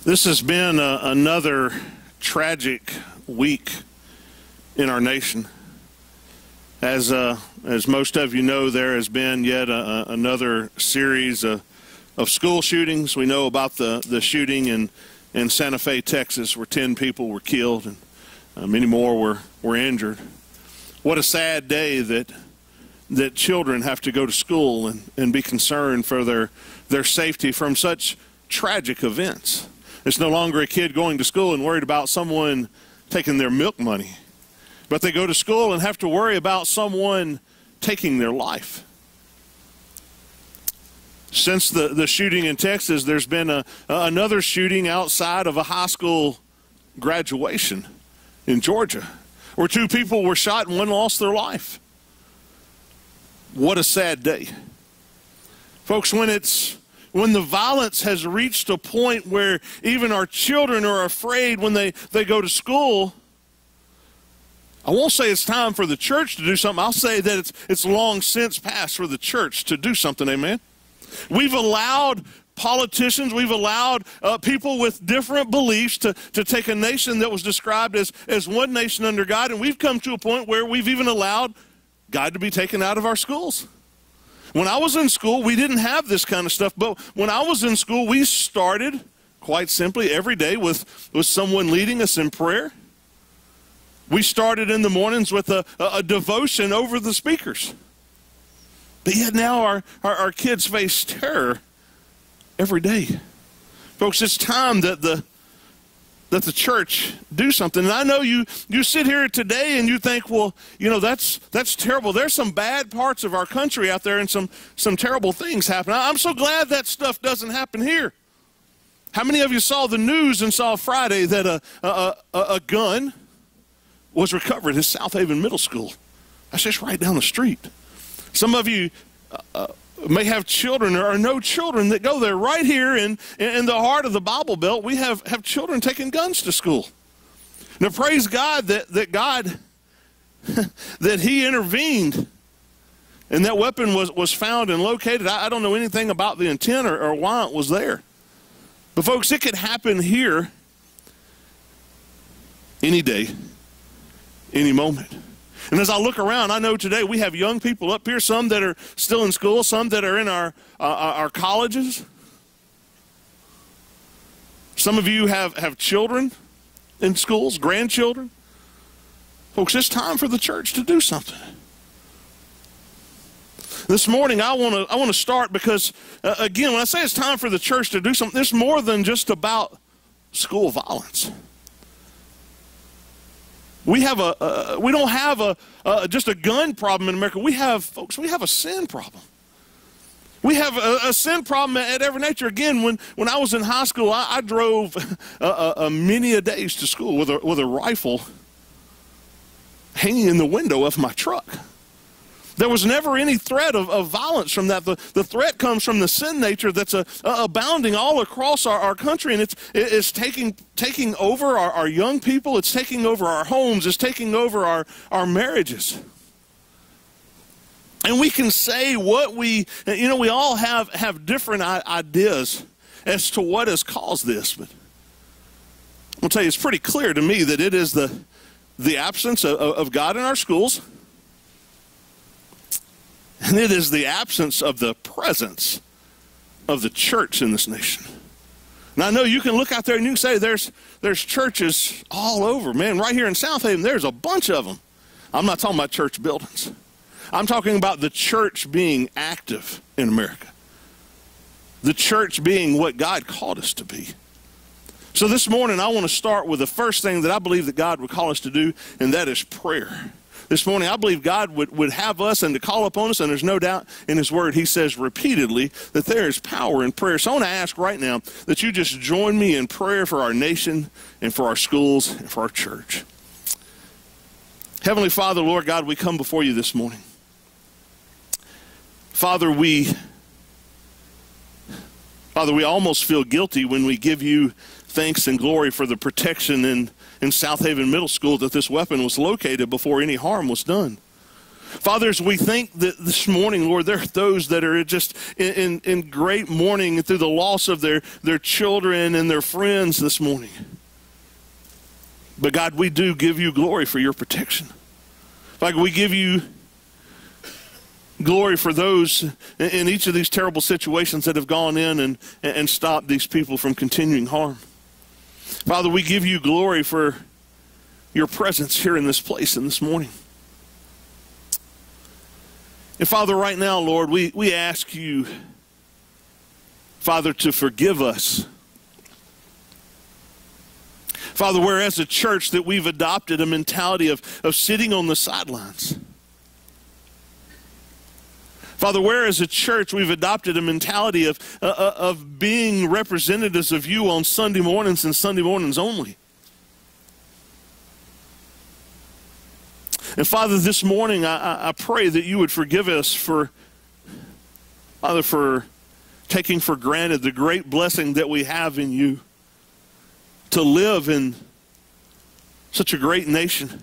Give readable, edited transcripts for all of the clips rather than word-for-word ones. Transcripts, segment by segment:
This has been another tragic week in our nation. As most of you know, there has been yet another series of school shootings. We know about the shooting in Santa Fe, Texas, where 10 people were killed and many more were injured. What a sad day that children have to go to school and be concerned for their safety from such tragic events. It's no longer a kid going to school and worried about someone taking their milk money, but they go to school and have to worry about someone taking their life. Since the shooting in Texas, there's been another shooting outside of a high school graduation in Georgia, where 2 people were shot and one lost their life. What a sad day. Folks, when the violence has reached a point where even our children are afraid when they go to school, I won't say it's time for the church to do something. I'll say that it's long since past for the church to do something, amen? We've allowed politicians, we've allowed people with different beliefs to take a nation that was described as one nation under God, and we've come to a point where we've even allowed God to be taken out of our schools. When I was in school, we didn't have this kind of stuff, but when I was in school, we started, quite simply, every day with someone leading us in prayer. We started in the mornings with a devotion over the speakers. But yet now our kids face terror every day. Folks, it's time that the church do something. And I know you sit here today and you think, well, you know, that's terrible. There's some bad parts of our country out there and some terrible things happen. I'm so glad that stuff doesn't happen here. How many of you saw the news and saw Friday that a gun was recovered at South Haven Middle School? That's just right down the street. Some of you may have children or know children that go there. Right here in the heart of the Bible Belt, we have children taking guns to school. Now, praise God that God, that He intervened and that weapon was found and located. I don't know anything about the intent or why it was there. But folks, it could happen here any day, any moment. And as I look around, I know today we have young people up here, some that are still in school, some that are in our colleges. Some of you have children in schools, grandchildren. Folks, it's time for the church to do something. This morning, I want to start because, again, when I say it's time for the church to do something, it's more than just about school violence. We don't have just a gun problem in America. We have a sin problem. We have a sin problem at every nature. Again, when I was in high school, I drove many a days to school with a rifle hanging in the window of my truck. There was never any threat of violence from that. The threat comes from the sin nature that's abounding all across our country, and it's taking over our young people. It's taking over our homes. It's taking over our marriages. And we can say what we all have different ideas as to what has caused this. But I'm going to tell you, it's pretty clear to me that it is the absence of God in our schools. And it is the absence of the presence of the church in this nation. And I know you can look out there and you can say there's churches all over. Man, right here in South Haven, there's a bunch of them. I'm not talking about church buildings. I'm talking about the church being active in America. The church being what God called us to be. So this morning, I want to start with the first thing that I believe that God would call us to do, and that is prayer. This morning, I believe God would have us and to call upon us, and there's no doubt in His Word, He says repeatedly that there is power in prayer. So I want to ask right now that you just join me in prayer for our nation and for our schools and for our church. Heavenly Father, Lord God, we come before you this morning. Father, we almost feel guilty when we give you thanks and glory for the protection in South Haven Middle School that this weapon was located before any harm was done. Father, as we think that this morning, Lord, there are those that are just in great mourning through the loss of their children and their friends this morning. But God, we do give you glory for your protection. Like we give you glory for those in each of these terrible situations that have gone in and stopped these people from continuing harm. Father, we give you glory for your presence here in this place and this morning. And Father, right now, Lord, we ask you, Father, to forgive us. Father, where as a church that we've adopted a mentality of sitting on the sidelines. Father, where as a church we've adopted a mentality of being representatives of you on Sunday mornings and Sunday mornings only. And Father, this morning I pray that you would forgive us for, Father, for taking for granted the great blessing that we have in you to live in such a great nation.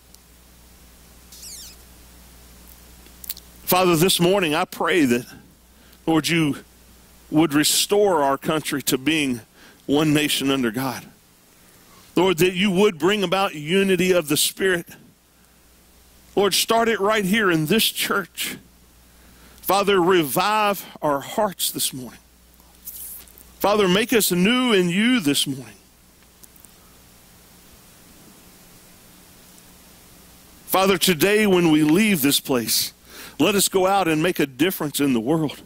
Father, this morning I pray that, Lord, you would restore our country to being one nation under God. Lord, that you would bring about unity of the Spirit. Lord, start it right here in this church. Father, revive our hearts this morning. Father, make us new in you this morning. Father, today when we leave this place, let us go out and make a difference in the world.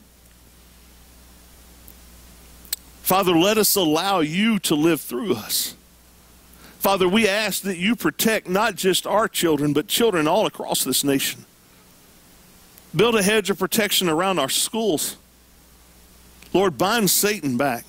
Father, let us allow you to live through us. Father, we ask that you protect not just our children, but children all across this nation. Build a hedge of protection around our schools. Lord, bind Satan back.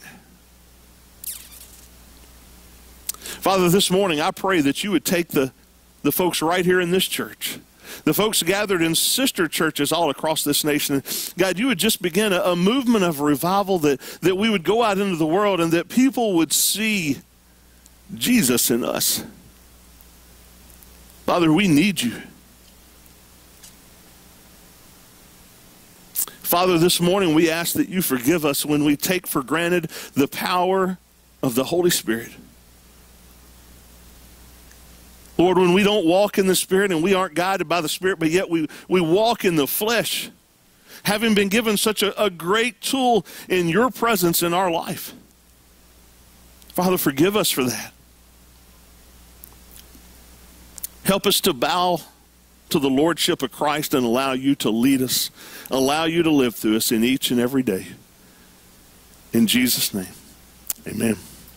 Father, this morning I pray that you would take the folks right here in this church, the folks gathered in sister churches all across this nation. God, you would just begin a movement of revival that we would go out into the world and that people would see Jesus in us. Father, we need you. Father, this morning we ask that you forgive us when we take for granted the power of the Holy Spirit. Lord, when we don't walk in the Spirit and we aren't guided by the Spirit, but yet we walk in the flesh, having been given such a great tool in your presence in our life. Father, forgive us for that. Help us to bow to the Lordship of Christ and allow you to lead us, allow you to live through us in each and every day. In Jesus' name, amen.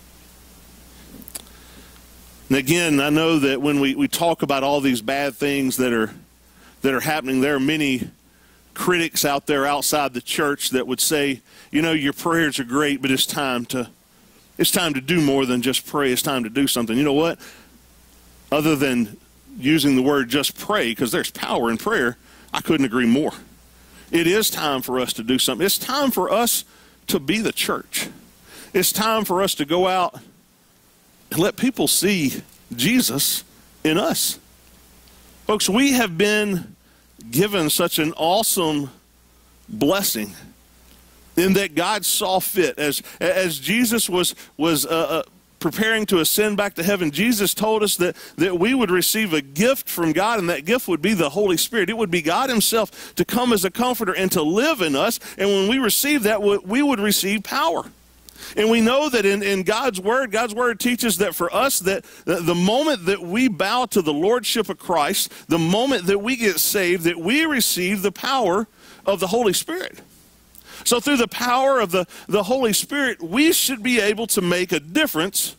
And again, I know that when we talk about all these bad things that are happening, there are many critics out there outside the church that would say, you know, your prayers are great, but it's time to do more than just pray. It's time to do something. You know what? Other than using the word just pray, because there's power in prayer, I couldn't agree more. It is time for us to do something. It's time for us to be the church. It's time for us to go out and let people see Jesus in us. Folks, we have been given such an awesome blessing in that God saw fit. As Jesus was preparing to ascend back to heaven, Jesus told us that we would receive a gift from God, and that gift would be the Holy Spirit. It would be God himself to come as a comforter and to live in us. And when we receive that, we would receive power. And we know that in God's Word teaches that for us, that the moment that we bow to the Lordship of Christ, the moment that we get saved, that we receive the power of the Holy Spirit. So through the power of the Holy Spirit, we should be able to make a difference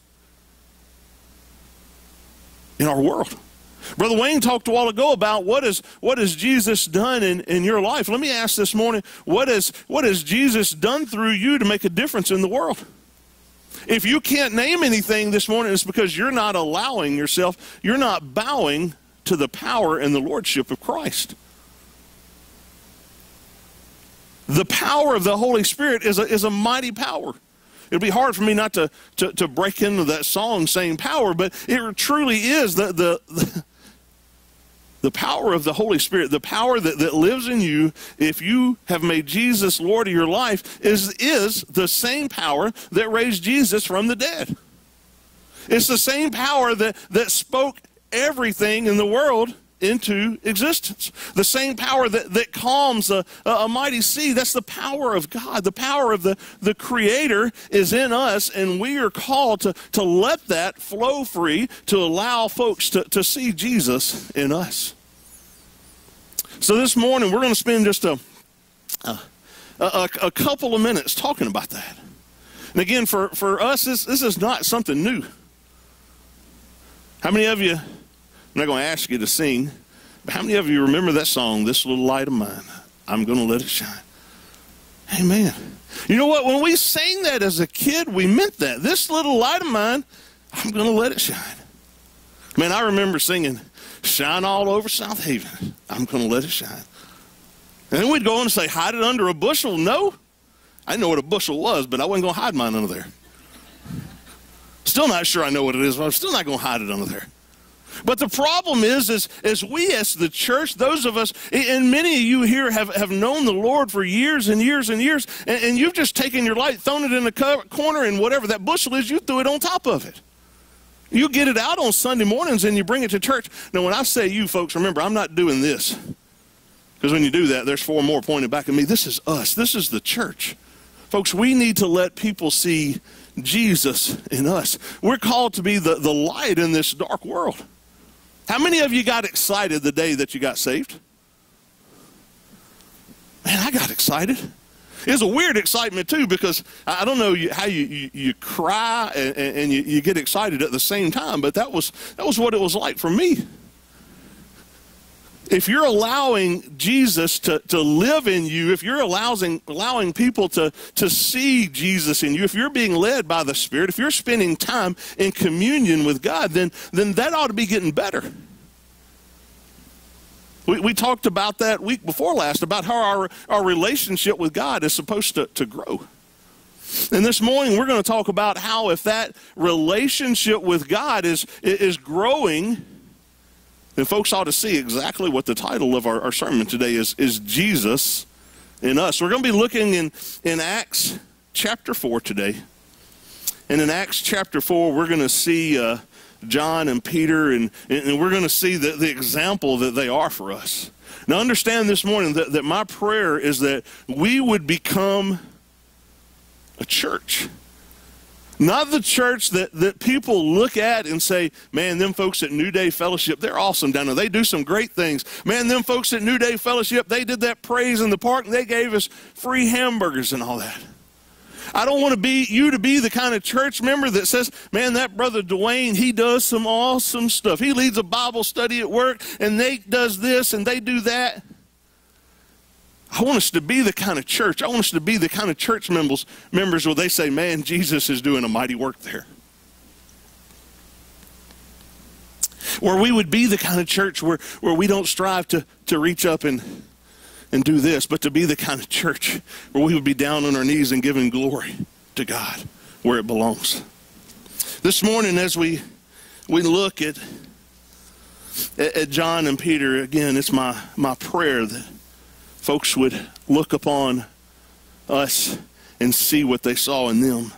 in our world. Brother Wayne talked a while ago about what has Jesus done in your life. Let me ask this morning, what has Jesus done through you to make a difference in the world? If you can't name anything this morning, it's because you're not allowing yourself, you're not bowing to the power and the Lordship of Christ. The power of the Holy Spirit is a mighty power. It'd be hard for me not to break into that song saying power, but it truly is the The power of the Holy Spirit, the power that lives in you if you have made Jesus Lord of your life, is the same power that raised Jesus from the dead. It's the same power that spoke everything in the world into existence. The same power that calms a mighty sea. That's the power of God. The power of the Creator is in us, and we are called to let that flow free, to allow folks to see Jesus in us. So this morning, we're going to spend just a couple of minutes talking about that. And again, for us, this is not something new. How many of you, I'm not going to ask you to sing, but how many of you remember that song, This Little Light of Mine, I'm going to let it shine? Amen. You know what? When we sang that as a kid, we meant that. This little light of mine, I'm going to let it shine. Man, I remember singing, Shine All Over South Haven, I'm going to let it shine. And then we'd go on and say, hide it under a bushel. No, I didn't know what a bushel was, but I wasn't going to hide mine under there. Still not sure I know what it is, but I'm still not going to hide it under there. But the problem is we as the church, those of us, and many of you here have known the Lord for years and years and years, and you've just taken your light, thrown it in the corner, and whatever that bushel is, you threw it on top of it. You get it out on Sunday mornings and you bring it to church. Now, when I say you folks, remember, I'm not doing this. Because when you do that, there's four more pointed back at me. This is us. This is the church. Folks, we need to let people see Jesus in us. We're called to be the light in this dark world. How many of you got excited the day that you got saved? Man, I got excited. It was a weird excitement, too, because I don't know how you cry and you get excited at the same time, but that was what it was like for me. If you're allowing Jesus to live in you, if you're allowing people to see Jesus in you, if you're being led by the Spirit, if you're spending time in communion with God, then that ought to be getting better. We talked about that week before last, about how our relationship with God is supposed to grow. And this morning we're going to talk about how if that relationship with God is growing, then folks ought to see exactly what the title of our sermon today is Jesus in us. We're going to be looking in Acts chapter 4 today. And in Acts chapter 4, we're going to see John and Peter, and we're going to see the example that they are for us. Now understand this morning that my prayer is that we would become a church. Not the church that people look at and say, man, them folks at New Day Fellowship, they're awesome down there. They do some great things. Man, them folks at New Day Fellowship, they did that praise in the park, and they gave us free hamburgers and all that. I don't want you to be the kind of church member that says, man, that brother Dwayne, he does some awesome stuff. He leads a Bible study at work, and Nate does this, and they do that. I want us to be the kind of church. I want us to be the kind of church members where they say, man, Jesus is doing a mighty work there. Where we would be the kind of church where we don't strive to reach up and do this, but to be the kind of church where we would be down on our knees and giving glory to God where it belongs. This morning, as we look at John and Peter, again, it's my prayer that folks would look upon us and see what they saw in them.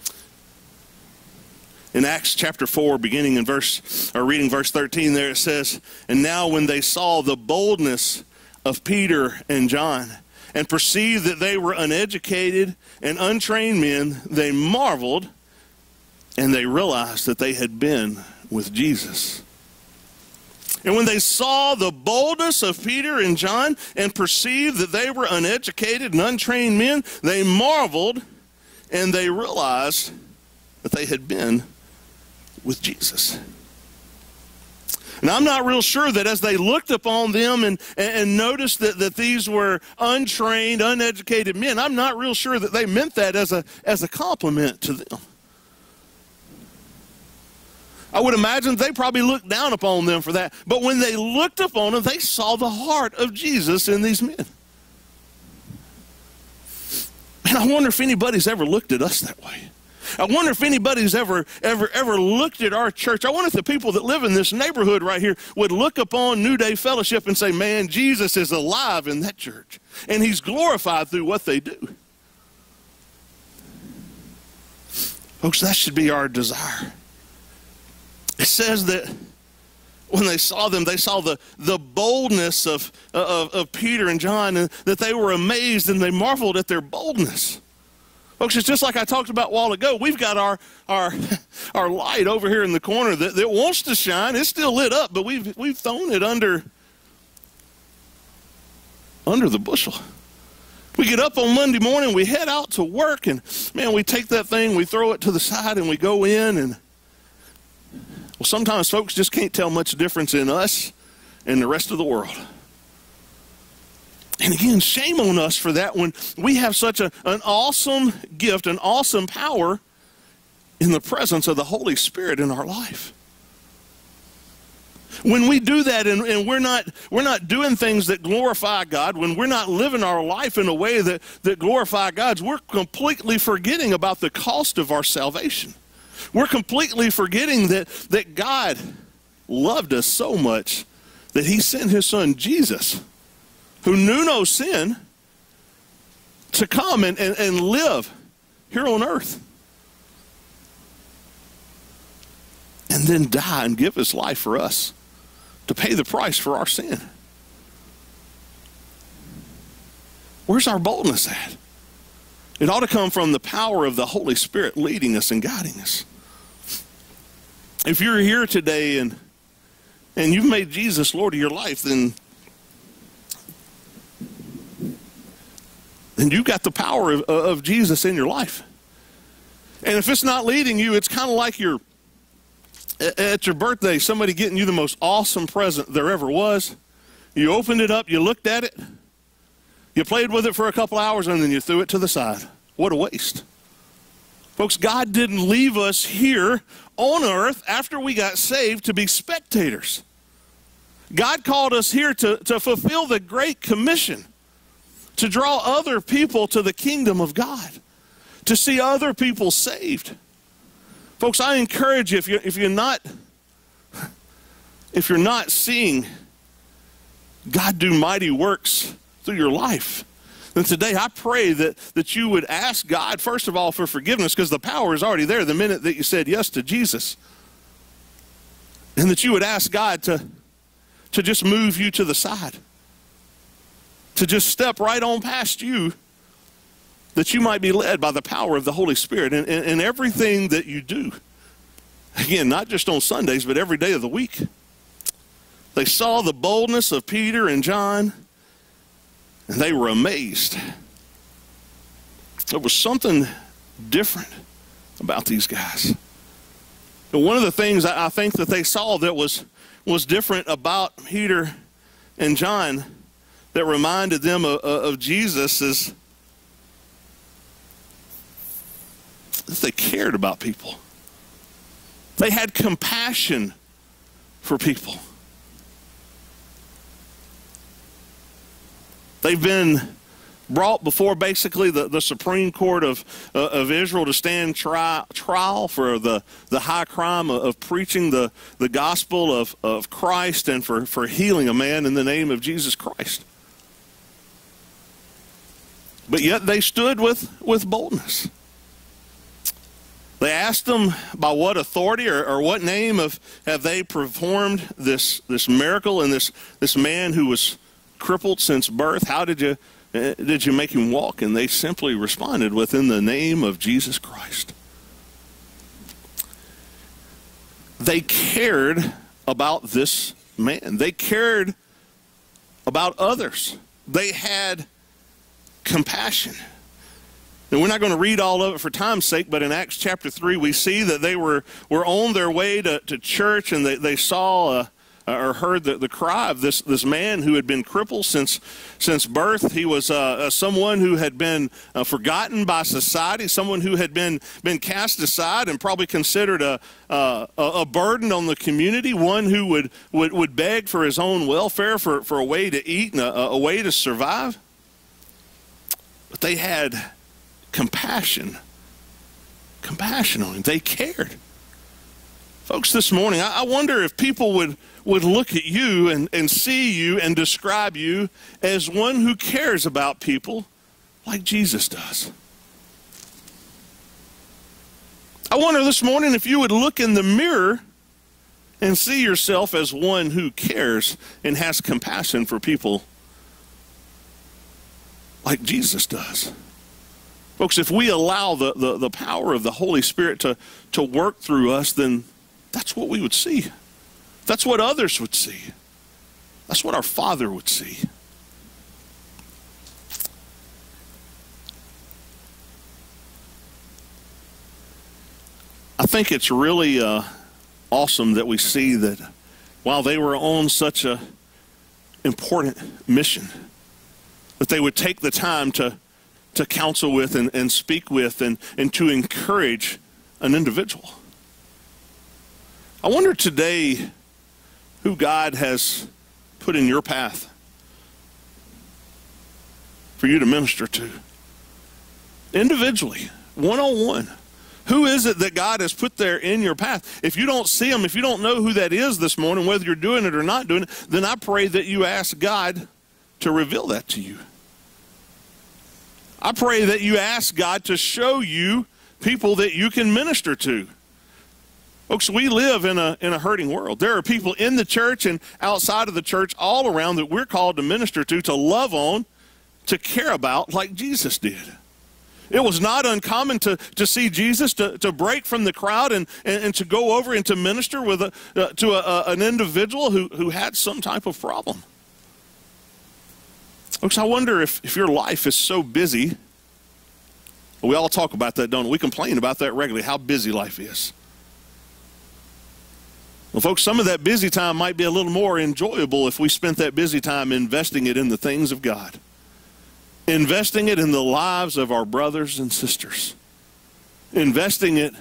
In Acts chapter 4, beginning in reading verse 13 there, it says, and now when they saw the boldness of Peter and John, and perceived that they were uneducated and untrained men, they marveled, and they realized that they had been with Jesus. And when they saw the boldness of Peter and John, and perceived that they were uneducated and untrained men, they marveled, and they realized that they had been with Jesus. And I'm not real sure that as they looked upon them and noticed that these were untrained, uneducated men, I'm not real sure that they meant that as a compliment to them. I would imagine they probably looked down upon them for that. But when they looked upon them, they saw the heart of Jesus in these men. And I wonder if anybody's ever looked at us that way. I wonder if anybody's ever looked at our church. I wonder if the people that live in this neighborhood right here would look upon New Day Fellowship and say, man, Jesus is alive in that church, and he's glorified through what they do. Folks, that should be our desire. It says that when they saw them, they saw the boldness of Peter and John, and that they were amazed and they marveled at their boldness. Folks, it's just like I talked about a while ago. We've got our light over here in the corner that wants to shine. It's still lit up, but we've thrown it under the bushel. We get up on Monday morning, we head out to work, and man, we take that thing, we throw it to the side, and we go in, and well, sometimes folks just can't tell much difference in us and the rest of the world. And again, shame on us for that when we have such an awesome gift, an awesome power in the presence of the Holy Spirit in our life. When we do that and we're not doing things that glorify God, when we're not living our life in a way that glorify God, we're completely forgetting about the cost of our salvation. We're completely forgetting that God loved us so much that he sent his son Jesus, who knew no sin, to come and live here on earth. And then die and give his life for us to pay the price for our sin. Where's our boldness at? It ought to come from the power of the Holy Spirit leading us and guiding us. If you're here today and you've made Jesus Lord of your life, then you've got the power of Jesus in your life. And if it's not leading you, it's kind of like you're at your birthday, somebody getting you the most awesome present there ever was. You opened it up, you looked at it, you played with it for a couple hours, and then you threw it to the side. What a waste. Folks, God didn't leave us here on earth after we got saved to be spectators. God called us here to fulfill the Great Commission, to draw other people to the kingdom of God, to see other people saved. Folks, I encourage you, if you're not seeing God do mighty works through your life, then today I pray that you would ask God, first of all, for forgiveness, because the power is already there the minute that you said yes to Jesus. And that you would ask God to just move you to the side, to just step right on past you, that you might be led by the power of the Holy Spirit in everything that you do. Again, not just on Sundays, but every day of the week. They saw the boldness of Peter and John, and they were amazed. There was something different about these guys. But one of the things I think that they saw that was different about Peter and John that reminded them of Jesus is that they cared about people. They had compassion for people. They've been brought before basically the Supreme Court of Israel to stand trial for the high crime of preaching the gospel of Christ and for healing a man in the name of Jesus Christ. But yet they stood with boldness. They asked them by what authority or what name have they performed this miracle and this man who was crippled since birth. How did you make him walk? And they simply responded within the name of Jesus Christ. They cared about this man. They cared about others. They had compassion. And we're not going to read all of it for time's sake, but in Acts chapter 3, we see that they were on their way to church, and they saw or heard the cry of this man who had been crippled since birth. He was someone who had been forgotten by society, someone who had been cast aside and probably considered a burden on the community, one who would beg for his own welfare, for a way to eat and a way to survive. But they had compassion compassion on him. They cared. Folks, this morning, I wonder if people would look at you and see you and describe you as one who cares about people like Jesus does. I wonder this morning if you would look in the mirror and see yourself as one who cares and has compassion for people like Jesus does. Folks, if we allow the power of the Holy Spirit to work through us, then that's what we would see. That's what others would see. That's what our Father would see. I think it's really awesome that we see that while they were on such an important mission, that they would take the time to counsel with and speak with and to encourage an individual. I wonder today who God has put in your path for you to minister to. Individually, one-on-one. Who is it that God has put there in your path? If you don't see them, if you don't know who that is this morning, whether you're doing it or not doing it, then I pray that you ask God to reveal that to you. I pray that you ask God to show you people that you can minister to. Folks, we live in a hurting world. There are people in the church and outside of the church all around that we're called to minister to love on, to care about like Jesus did. It was not uncommon to see Jesus to break from the crowd and to go over and to minister with an individual who had some type of problem. Folks, I wonder if your life is so busy. We all talk about that, don't we? We complain about that regularly, how busy life is. Well, folks, some of that busy time might be a little more enjoyable if we spent that busy time investing it in the things of God. Investing it in the lives of our brothers and sisters. Investing it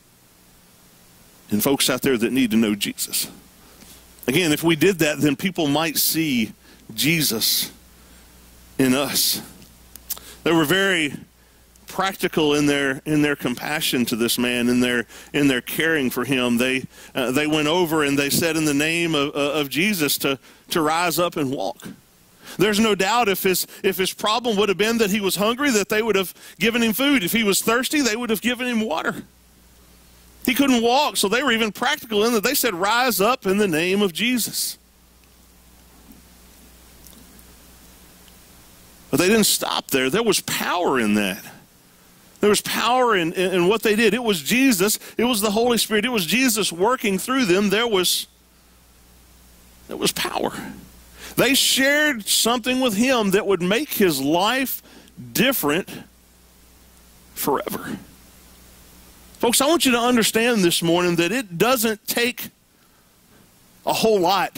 in folks out there that need to know Jesus. Again, if we did that, then people might see Jesus in us. They were very practical in their compassion to this man, in their caring for him. They went over and they said in the name of Jesus to rise up and walk. There's no doubt if his problem would have been that he was hungry, that they would have given him food. If he was thirsty, they would have given him water. He couldn't walk, so they were even practical in that they said, rise up in the name of Jesus. But they didn't stop there. There was power in that. There was power in what they did. It was Jesus. It was the Holy Spirit. It was Jesus working through them. There was power. They shared something with him that would make his life different forever. Folks, I want you to understand this morning that it doesn't take a whole lot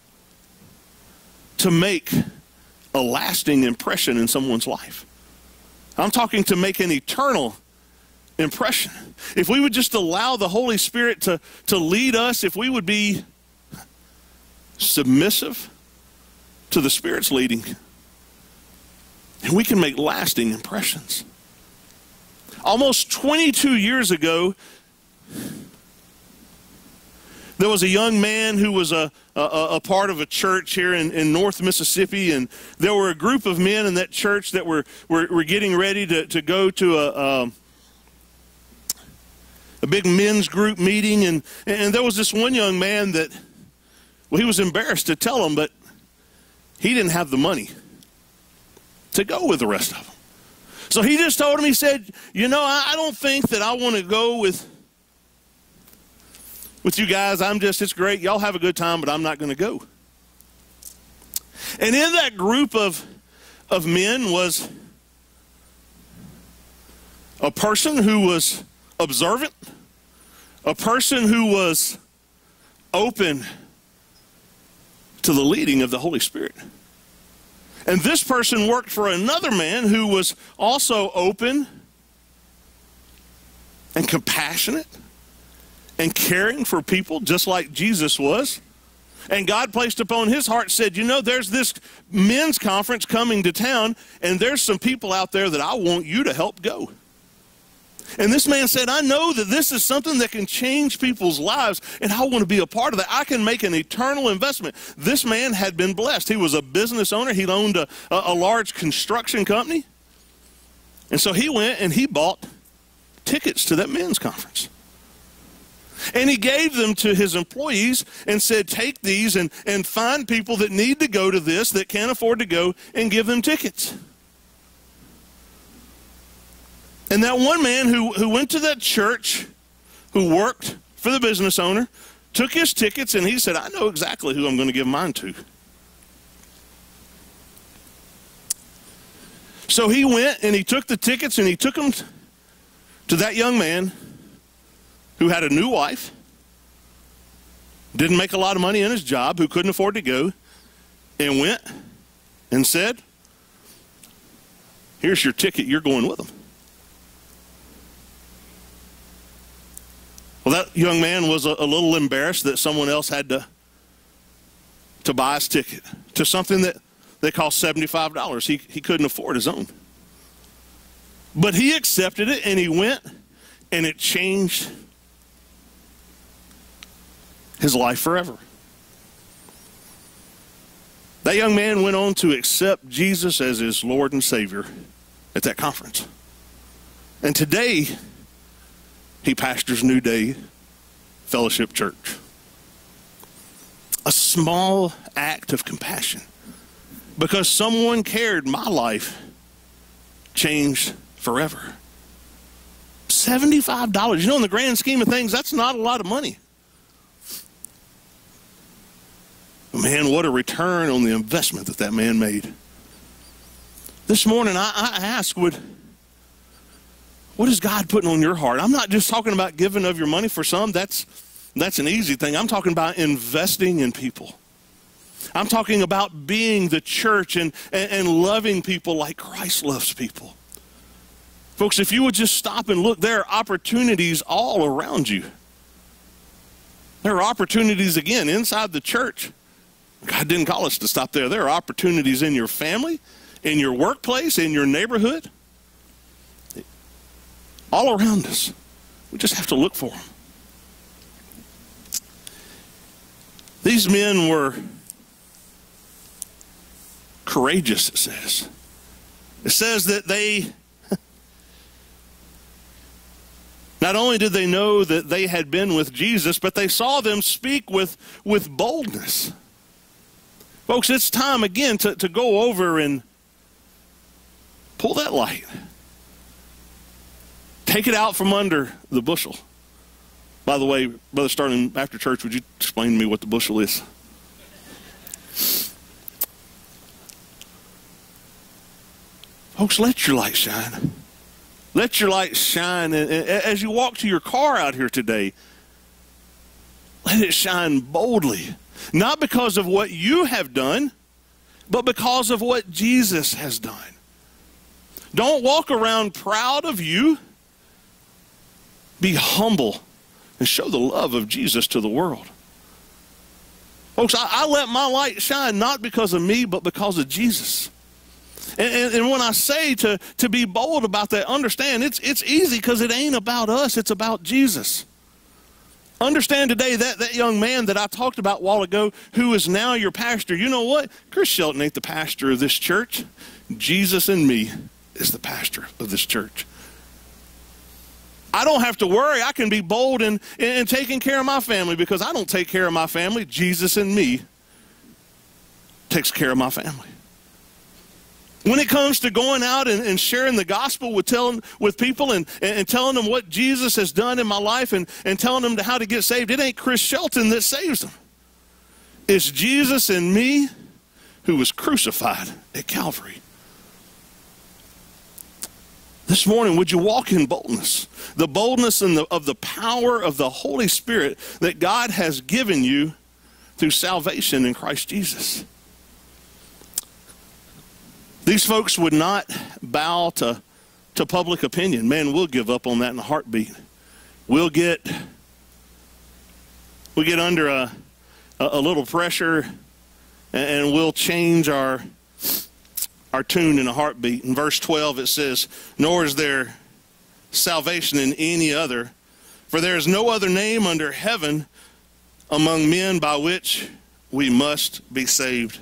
to make a lasting impression in someone's life. I'm talking to make an eternal impression. If we would just allow the Holy Spirit to lead us, if we would be submissive to the Spirit's leading, and we can make lasting impressions. Almost 22 years ago, there was a young man who was a part of a church here in North Mississippi, and there were a group of men in that church that were getting ready to go to a big men's group meeting, and there was this one young man that, well, he was embarrassed to tell them, but he didn't have the money to go with the rest of them. So he just told him, he said, you know, I don't think that I want to go with you guys. It's great. Y'all have a good time, but I'm not going to go. And in that group of men was a person who was observant, a person who was open to the leading of the Holy Spirit. And this person worked for another man who was also open and compassionate and caring for people just like Jesus was. And God placed upon his heart, said, you know, there's this men's conference coming to town, and there's some people out there that I want you to help go. And this man said, I know that this is something that can change people's lives, and I want to be a part of that. I can make an eternal investment. This man had been blessed. He was a business owner. He owned a large construction company. And so he went and he bought tickets to that men's conference. And he gave them to his employees and said, take these and find people that need to go to this, that can't afford to go, and give them tickets. And that one man who went to that church, who worked for the business owner, took his tickets and he said, I know exactly who I'm going to give mine to. So he went and he took the tickets and he took them to that young man who had a new wife, didn't make a lot of money in his job, who couldn't afford to go, and went and said, here's your ticket, you're going with them. Well, that young man was a little embarrassed that someone else had to buy his ticket to something that they cost $75. He couldn't afford his own. But he accepted it and he went, and it changed his life forever. That young man went on to accept Jesus as his Lord and Savior at that conference. And today, he pastors New Day Fellowship Church. A small act of compassion. Because someone cared, my life changed forever. $75. You know, in the grand scheme of things, that's not a lot of money. Man, what a return on the investment that man made. This morning, I ask, what is God putting on your heart? I'm not just talking about giving of your money. For some, that's an easy thing. I'm talking about investing in people. I'm talking about being the church and loving people like Christ loves people. Folks, if you would just stop and look, there are opportunities all around you. There are opportunities, again, inside the church. God didn't call us to stop there. There are opportunities in your family, in your workplace, in your neighborhood, all around us. We just have to look for them. These men were courageous, it says. It says that they, not only did they know that they had been with Jesus, but they saw them speak with boldness. Folks, it's time again to go over and pull that light. Take it out from under the bushel. By the way, Brother Starling, after church, would you explain to me what the bushel is? Folks, let your light shine. Let your light shine. And as you walk to your car out here today, let it shine boldly. Not because of what you have done, but because of what Jesus has done. Don't walk around proud of you. Be humble and show the love of Jesus to the world. Folks, I let my light shine not because of me, but because of Jesus. And when I say to be bold about that, understand it's easy because it ain't about us, it's about Jesus. Understand today that young man that I talked about a while ago who is now your pastor. You know what? Chris Shelton ain't the pastor of this church. Jesus in me is the pastor of this church. I don't have to worry. I can be bold in taking care of my family because I don't take care of my family. Jesus in me takes care of my family. When it comes to going out and sharing the gospel with people and telling them what Jesus has done in my life and telling them how to get saved, it ain't Chris Shelton that saves them. It's Jesus in me who was crucified at Calvary. This morning, would you walk in boldness? The boldness of the power of the Holy Spirit that God has given you through salvation in Christ Jesus. These folks would not bow to public opinion. Man, we'll give up on that in a heartbeat. We get under a little pressure and we'll change our tune in a heartbeat. In verse 12 it says, nor is there salvation in any other, for there is no other name under heaven among men by which we must be saved.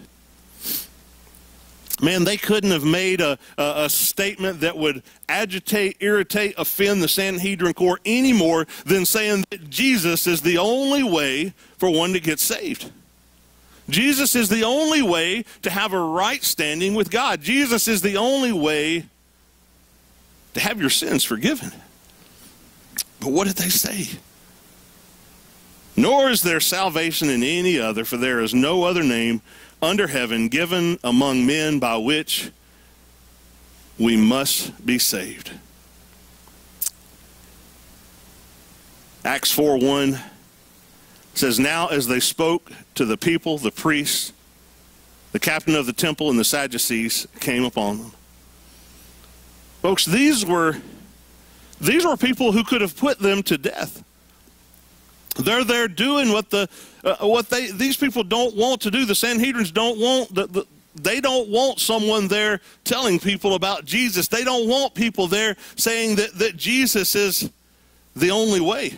Man, they couldn't have made a statement that would agitate, irritate, offend the Sanhedrin court any more than saying that Jesus is the only way for one to get saved. Jesus is the only way to have a right standing with God. Jesus is the only way to have your sins forgiven. But what did they say? Nor is there salvation in any other, for there is no other name under heaven given among men by which we must be saved. Acts 4:1 says, now as they spoke to the people, the priests, the captain of the temple, and the Sadducees came upon them. Folks, these were people who could have put them to death. They're there doing what these people don't want to do. The Sanhedrins don't want they don't want someone there telling people about Jesus. They don't want people there saying that Jesus is the only way.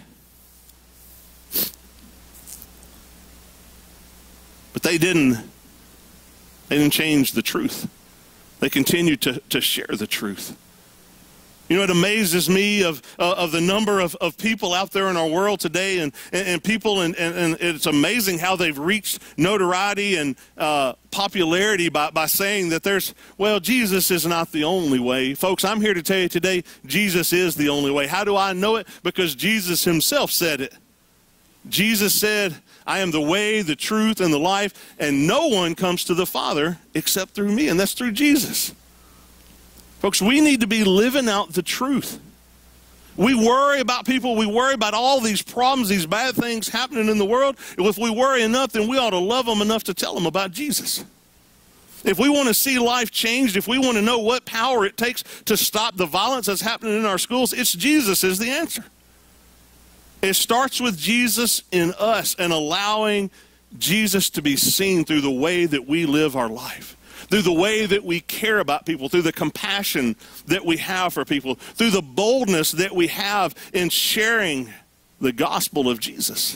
But they didn't change the truth. They continued to share the truth. You know, it amazes me of the number of people out there in our world today, and people, and it's amazing how they've reached notoriety and popularity by saying that Jesus is not the only way. Folks, I'm here to tell you today, Jesus is the only way. How do I know it? Because Jesus himself said it. Jesus said, I am the way, the truth, and the life, and no one comes to the Father except through me, and that's through Jesus. Folks, we need to be living out the truth. We worry about people. We worry about all these problems, these bad things happening in the world. If we worry enough, then we ought to love them enough to tell them about Jesus. If we want to see life changed, if we want to know what power it takes to stop the violence that's happening in our schools, it's Jesus is the answer. It starts with Jesus in us and allowing Jesus to be seen through the way that we live our life, through the way that we care about people, through the compassion that we have for people, through the boldness that we have in sharing the gospel of Jesus.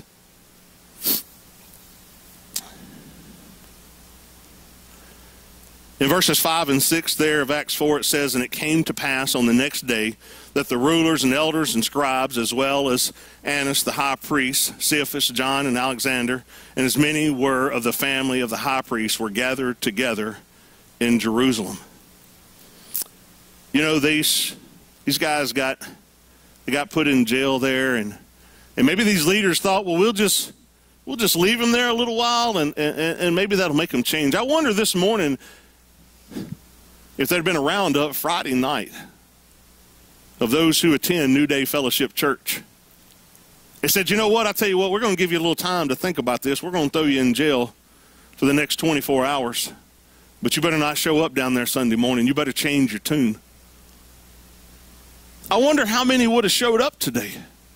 In verses 5 and 6 there of Acts 4, it says, and it came to pass on the next day that the rulers and elders and scribes, as well as Annas the high priest, Cephas, John, and Alexander, and as many were of the family of the high priest, were gathered together in Jerusalem. You know, these guys got put in jail there, and maybe these leaders thought, well, we'll just leave them there a little while, and maybe that'll make them change. I wonder this morning if there'd been a roundup Friday night of those who attend New Day Fellowship Church. They said, you know what, I tell you what, we're going to give you a little time to think about this. We're going to throw you in jail for the next 24 hours. But you better not show up down there Sunday morning. You better change your tune. I wonder how many would have showed up today.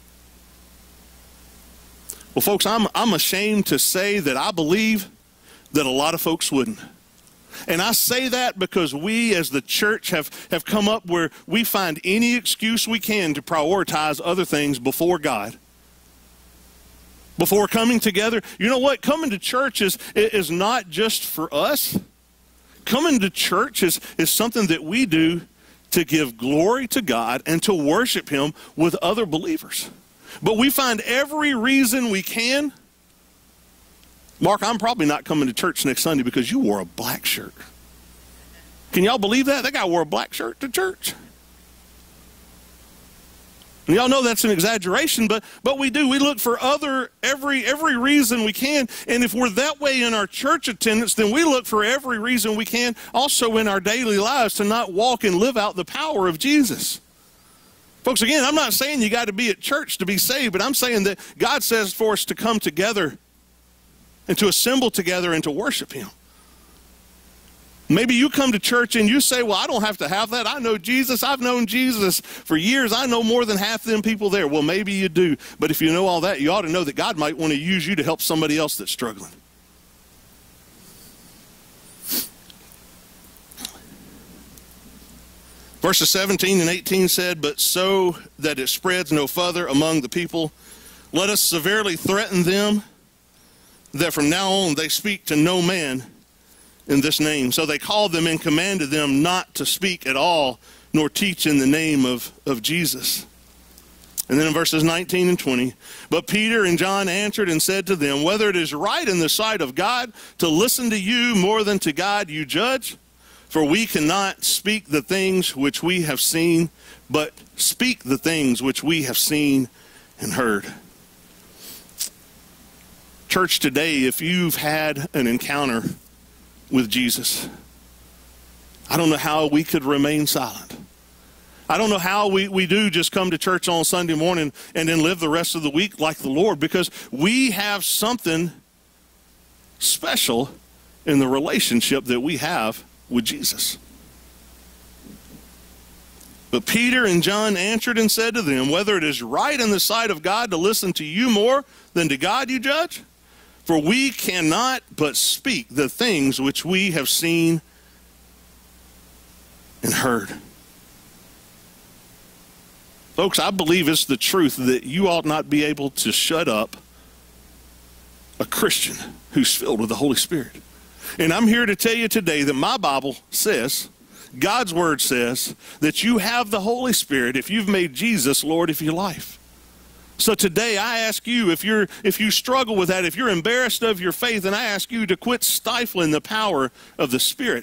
Well, folks, I'm ashamed to say that I believe that a lot of folks wouldn't. And I say that because we as the church have come up where we find any excuse we can to prioritize other things before God. Before coming together. You know what? Coming to church is not just for us. Coming to church is something that we do to give glory to God and to worship Him with other believers. But we find every reason we can. Mark, I'm probably not coming to church next Sunday because you wore a black shirt. Can y'all believe that? That guy wore a black shirt to church. And y'all know that's an exaggeration, but we do. We look for every reason we can. And if we're that way in our church attendance, then we look for every reason we can also in our daily lives to not walk and live out the power of Jesus. Folks, again, I'm not saying you got to be at church to be saved, but I'm saying that God says for us to come together and to assemble together and to worship Him. Maybe you come to church and you say, well, I don't have to have that. I know Jesus. I've known Jesus for years. I know more than half them people there. Well, maybe you do. But if you know all that, you ought to know that God might want to use you to help somebody else that's struggling. Verses 17 and 18 said, "But so that it spreads no further among the people, let us severely threaten them, that from now on they speak to no man in this name." So they called them and commanded them not to speak at all, nor teach in the name of Jesus. And then in verses 19 and 20, "But Peter and John answered and said to them, Whether it is right in the sight of God to listen to you more than to God, you judge. For we cannot speak the things which we have seen, but speak the things which we have seen and heard." Church, today, if you've had an encounter with Jesus, I don't know how we could remain silent. I don't know how we do just come to church on Sunday morning and then live the rest of the week like the Lord, because we have something special in the relationship that we have with Jesus. "But Peter and John answered and said to them, Whether it is right in the sight of God to listen to you more than to God, you judge? For we cannot but speak the things which we have seen and heard." Folks, I believe it's the truth that you ought not be able to shut up a Christian who's filled with the Holy Spirit. And I'm here to tell you today that my Bible says, God's Word says, that you have the Holy Spirit if you've made Jesus Lord of your life. So today I ask you, if you struggle with that, if you're embarrassed of your faith, and I ask you to quit stifling the power of the Spirit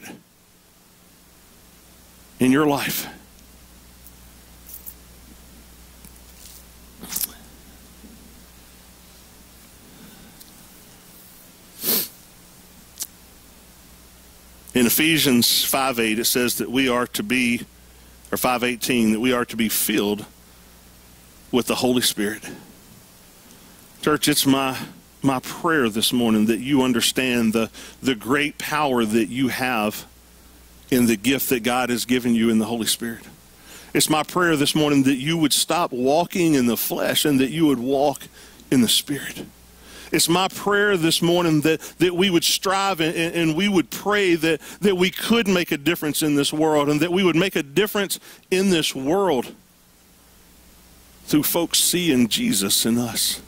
in your life. In Ephesians 5:8, it says that we are to be, or 5:18, that we are to be filled with the Holy Spirit. Church, it's my prayer this morning that you understand the great power that you have in the gift that God has given you in the Holy Spirit. It's my prayer this morning that you would stop walking in the flesh and that you would walk in the Spirit. It's my prayer this morning that we would strive and we would pray that we could make a difference in this world, and that we would make a difference in this world through folks seeing Jesus in us.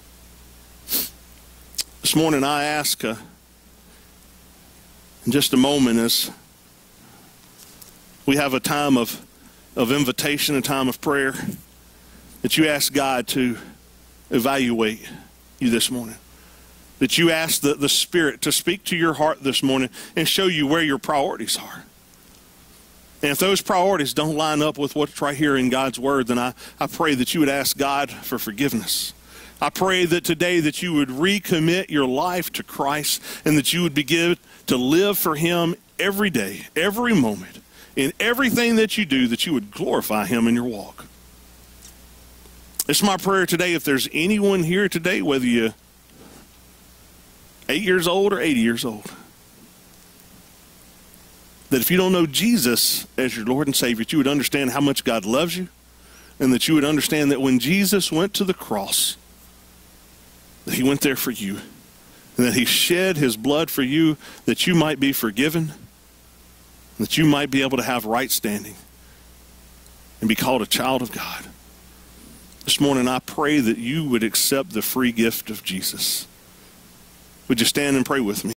This morning I ask in just a moment, as we have a time of invitation, a time of prayer, that you ask God to evaluate you this morning. That you ask the Spirit to speak to your heart this morning and show you where your priorities are. And if those priorities don't line up with what's right here in God's Word, then I pray that you would ask God for forgiveness. I pray that today that you would recommit your life to Christ, and that you would begin to live for Him every day, every moment, in everything that you do, that you would glorify Him in your walk. It's my prayer today, if there's anyone here today, whether you're 8 years old or 80 years old, that if you don't know Jesus as your Lord and Savior, that you would understand how much God loves you, and that you would understand that when Jesus went to the cross, that He went there for you, and that He shed His blood for you, that you might be forgiven, that you might be able to have right standing and be called a child of God. This morning I pray that you would accept the free gift of Jesus. Would you stand and pray with me?